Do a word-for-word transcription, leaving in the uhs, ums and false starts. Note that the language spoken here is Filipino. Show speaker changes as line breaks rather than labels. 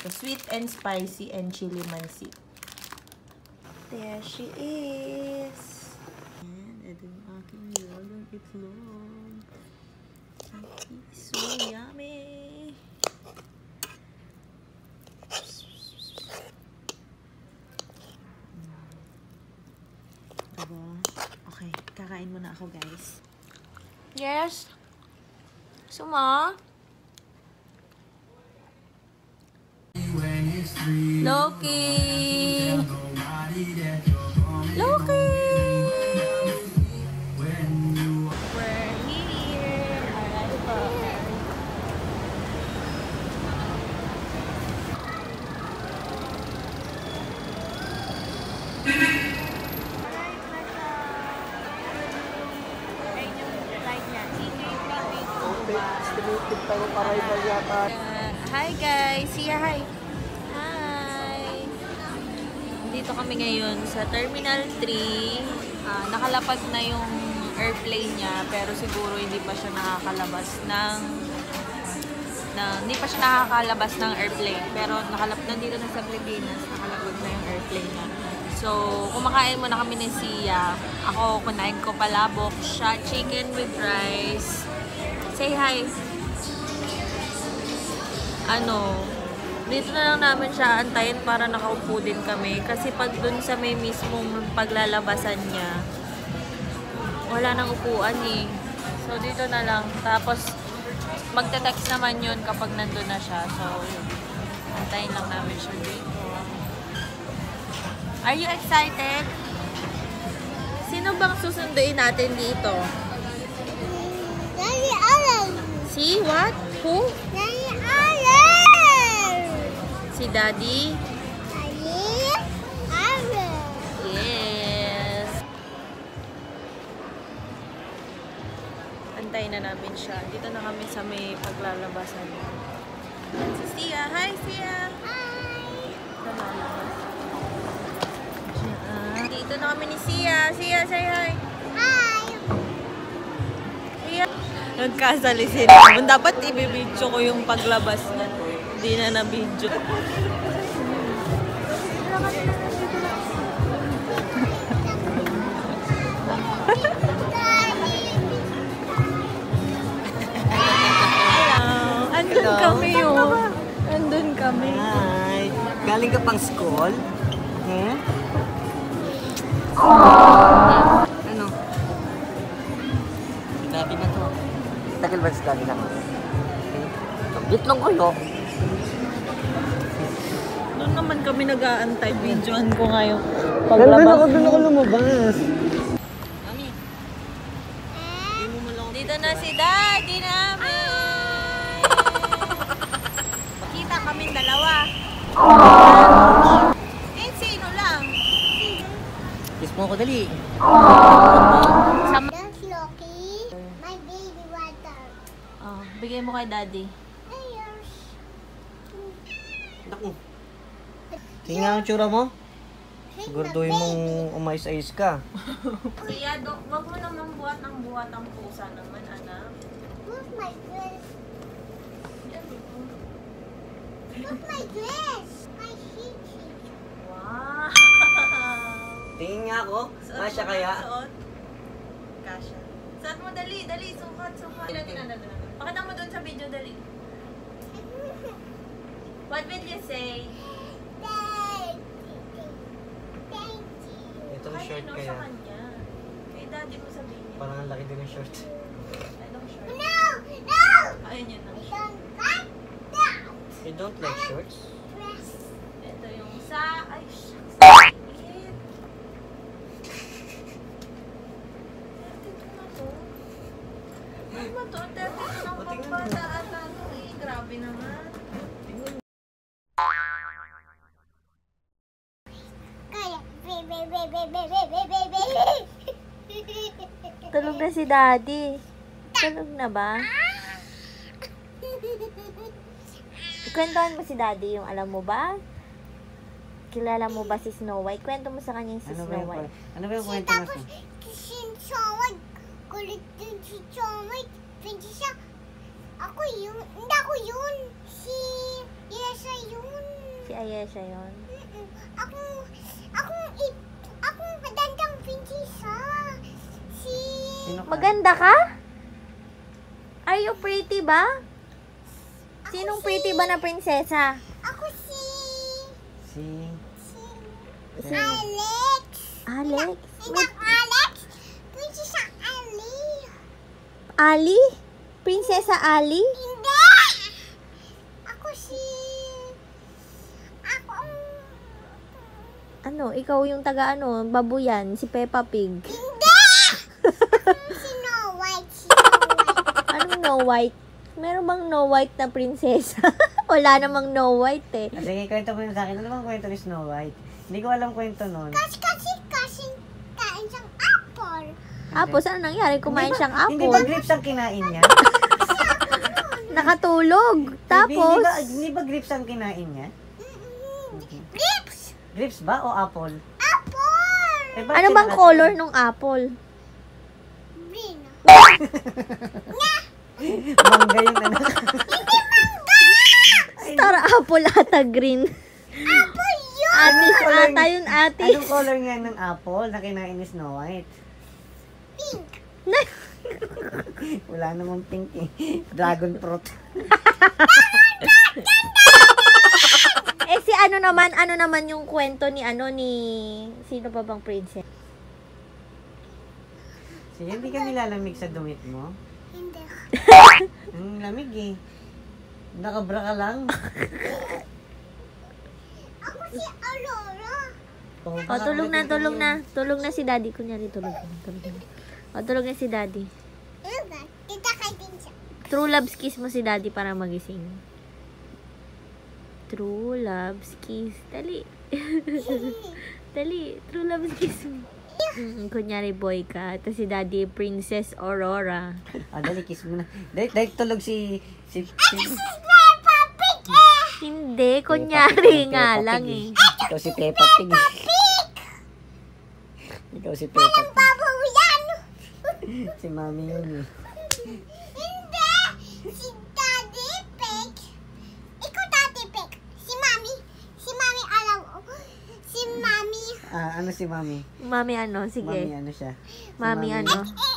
So, sweet and spicy and chili mansi. There she is. And ito yung aking nilagang itlog. So yummy. Diba? Okay, kakain muna ako, guys. Yes. Suma? Loki! Loki! We're here! Alright po. Uh, hi guys! See ya, hi! Hi! Dito kami ngayon sa Terminal three. Uh, nakalapag na yung airplane niya, pero siguro hindi pa siya nakakalabas ng, ng hindi pa siya nakakalabas ng airplane. Pero nakalap nandito na sa Pilipinas, nakalapag na yung airplane niya. So, kumakain muna kami ni Sia. Ako, kunain ko palabok siya, chicken with rice. Say hi! Ano, dito na lang namin siya antayin para nakaupo din kami. Kasi pag dun sa may mismong paglalabasan niya, wala nang upuan eh. So, dito na lang. Tapos, magte-text naman yun kapag nandun na siya. So, antayin lang namin siya dito. Are you excited? Sino bang susunduin natin dito?
Daddy Alan.
Si what? Who?
Daddy Alan.
Si Daddy?
Daddy Alan.
Yes. Antayin na namin siya. Dito na kami sa may paglalabasan. Si Sia. Hi, Sia.
Hi.
Lalabas. Dito na kami ni Sia. Sia, say hi.
Hi.
Sia. Nagkasali sila. Dapat i-video ko yung paglabas na. Hindi na na-video. Andun
Hello.
kami yun. Andun kami.
Hi. Galing ka pang school? Hmm? Ano? Dati na to. Tagal ba sa dati na? Sabit lang kayo.
Doon naman kami nag-aantay. Videoan ko ngayon.
Doon ako, doon ako lumabas.
Mami. Dito na si Daddy namin. Kita kami dalawa. Eh, sino lang?
Kiss mo ako dali.
Sa
That's Loki. My baby water.
oh, bigay mo kay Daddy.
Ayos.
Naku. Tingnan ang tsura mo. Siguraduhin mong umayos-ayos ka.
Kuya, do, wag mo naman buhat ang buhat ang pusa naman, anak.
Who's my dress? Who's my dress? My sheet sheet.
Wow!
Tingin nga ako.
Suot
Masya
mo
kaya?
na, suot. Kasha. Suot mo, dali, dali, sukat, sukat. Dali, dali, dali. Pakita mo dun sa video, dali. What will you say?
Thank you. Thank you.
Itong
Ay,
short
no,
kaya.
sa kanya. Kay Daddy mo sabihin niya.
Parang ang laki din ng short.
Anong short?
No! No!
Ayun yun ang
I
short.
don't like that
You don't like shorts?
dress.
Ito yung sa... Ay, shucks. Sakit. Dito na to. Ano ba to? Dito ng
O, tingnan mo.
pagbata at ano eh. Grabe naman.
Kaya, baby, baby, baby, baby, baby.
Tulog na si Daddy. Tulog na ba? Kwentuhan mo si Daddy yung alam mo ba? Kilala mo ba si Snow White? Kwento mo sa kanya yung si
Ano ba
Snow
yung,
White.
ano ba yung
Si
kwento mo
tapos,
siya?
si Chomay, kulit din si Chomay. Pwede siya, ako yun, hindi ako yun. Si Yesa yun.
Si Ayesha yun.
Mm-mm. Ako, ako, it, ako magandang prinsesa. Si...
Sino ka?
Maganda ka? Are you pretty ba?
Ako
Sinong
si-
pretty ba na prinsesa?
Ako si...
Si...
Si...
Si...
Alex.
Alex?
Inang Alex. Prinsesa Ali.
Ali? Prinsesa Ali?
Hindi! Ako si... Ako...
Ano, ikaw yung taga ano, babuyan, si Peppa Pig.
Hindi! Ako si Snow White. Si Snow White.
Anong no white? Meron bang no white na prinsesa? Wala namang no white eh.
Ah, sige, kwento mo yun sa akin. Ano bang kwento ni Snow White? Hindi ko alam kwento nun.
Kasi kasi kasi kain siyang apple.
Tapos, ano nangyari? Kumain
Hindi ba-
siyang
Hindi ba
apple.
grapes ang kinain niya?
Nakatulog. Tapos,
Hindi ba, hindi ba grapes ang kinain niya?
Mm-mm. Grapes!
Grapes ba o apple?
Apple!
Eh, bakit
ano
siya
bang
nakatulog?
color nung apple?
Green.
Mangga yung anak.
Star apple ata green.
Apple yun!
Atis
color
ata
niya?
yun, atis.
Anong color nga ng apple na kinain ni Snow White?
Pink.
Wala namang pink eh. Dragon fruit.
Eh si ano naman, ano naman yung kwento ni ano ni sino pa bang princess?
Sige, hindi ka nilalamig sa dumit mo.
Hindi.
Ang lamig eh. Nakabra ka lang.
Ako si Aurora.
Oh,
O tulog na, tulog na. Tulog na si daddy. Kunyari tulog na. Tulog na. O tulog na si daddy.
Ano ba? Tita kay din siya.
True loves kiss mo si daddy para magising. True loves kiss. Dali. Dali. True loves kiss mo. Mm, kunyari boy ka. Tapos si daddy Princess Aurora.
Ah, dali, kiss mo na. Dali, dali tulog si... si, si
Peppa Pig eh!
Hindi. Kunyari
Peppa
nga
Pig
lang
eh.
eh.
Ikaw si Peppa Pig.
Pig!
Ikaw si Peppa Pig.
Babaw yan!
Si Mami yun eh.
Hindi! Si Daddy Pig. Ikaw Daddy Pig. Si Mami. Si Mami alam ko. Si Mami.
Ah, ano si Mami?
Mami ano?
Mami
Sige.
ano siya? Si
Mami ano?
Eh,